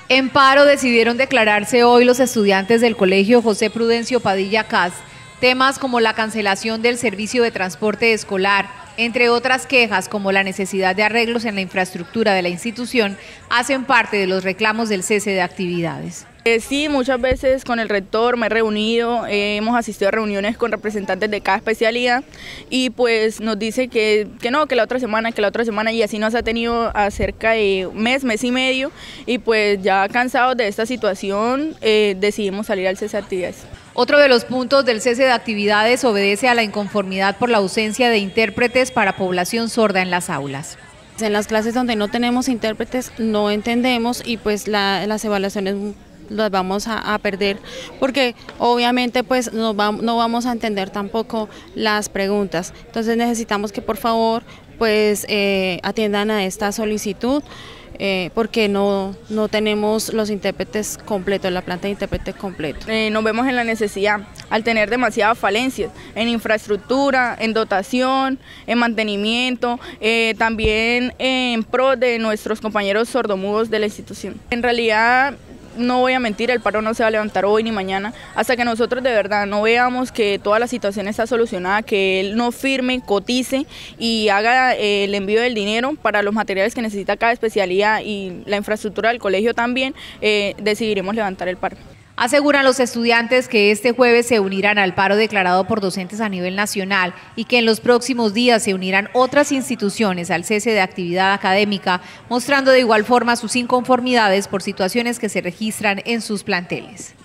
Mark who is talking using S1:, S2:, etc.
S1: En paro decidieron declararse hoy los estudiantes del Colegio José Prudencio Padilla Cas. Temas como la cancelación del servicio de transporte escolar, entre otras quejas como la necesidad de arreglos en la infraestructura de la institución, hacen parte de los reclamos del cese de actividades.
S2: Sí, muchas veces con el rector me he reunido, hemos asistido a reuniones con representantes de cada especialidad y pues nos dice que no, que la otra semana y así nos ha tenido a cerca de mes y medio y pues ya cansados de esta situación decidimos salir al cese de actividades.
S1: Otro de los puntos del cese de actividades obedece a la inconformidad por la ausencia de intérpretes para población sorda en las aulas.
S3: En las clases donde no tenemos intérpretes no entendemos y pues las evaluaciones las vamos a perder porque obviamente pues no vamos a entender tampoco las preguntas. Entonces necesitamos que por favor pues atiendan a esta solicitud porque no tenemos los intérpretes completos, la planta de intérpretes completo.
S2: Nos vemos en la necesidad, al tener demasiadas falencias en infraestructura, en dotación, en mantenimiento, también en pro de nuestros compañeros sordomudos de la institución. En realidad, no voy a mentir, el paro no se va a levantar hoy ni mañana, hasta que nosotros de verdad no veamos que toda la situación está solucionada, que él no firme, cotice y haga el envío del dinero para los materiales que necesita cada especialidad y la infraestructura del colegio también, decidiremos levantar el paro.
S1: Aseguran los estudiantes que este jueves se unirán al paro declarado por docentes a nivel nacional y que en los próximos días se unirán otras instituciones al cese de actividad académica, mostrando de igual forma sus inconformidades por situaciones que se registran en sus planteles.